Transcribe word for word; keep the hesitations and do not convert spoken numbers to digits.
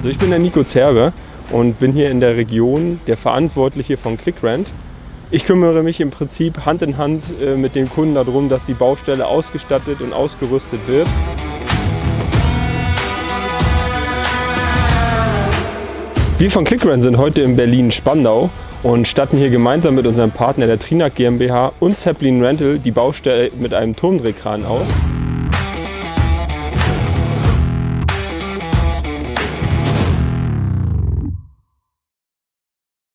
Also ich bin der Nico Zerbe und bin hier in der Region der Verantwortliche von ClickRent. Ich kümmere mich im Prinzip Hand in Hand mit den Kunden darum, dass die Baustelle ausgestattet und ausgerüstet wird. Wir von ClickRent sind heute in Berlin-Spandau und statten hier gemeinsam mit unserem Partner der Trinak GmbH und Zeppelin Rental die Baustelle mit einem Turmdrehkran aus.